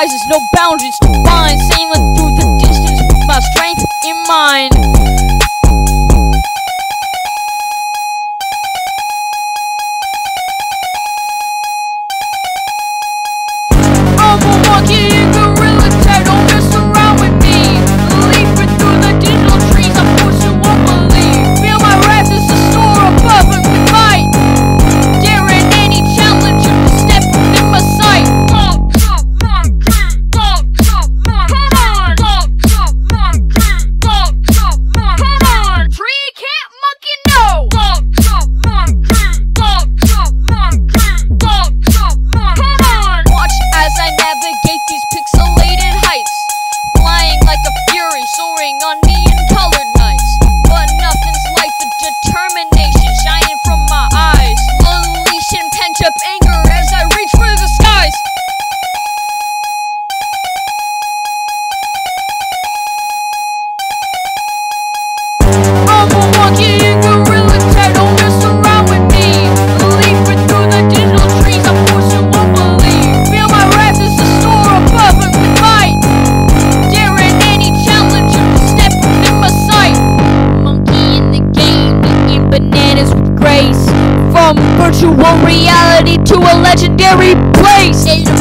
horizons, no boundaries to find. Sailing through the distance with my strength in mind. I'm a monkey in gorilla tag, don't mess around with me. Leaping through the digital trees, I'm forced you won't believe. Feel my wrath is the store above and with might. Daring any challenge to step within my sight. Tree can't monkey no. Watch as I navigate these pixelated heights, flying like a fury, soaring on neon-colored nights. But nothing's like the determination shining from my eyes, unleashing pent-up anger as I reach for the skies. I'm a monkey in gorilla tag, don't mess around with me. Leaping through the digital trees, I'm forced you won't believe. Feel my wrath is the store above and with might. Daring any challenge to step within my sight. Monkey in the game, eating bananas with grace. From virtual reality to a legendary place.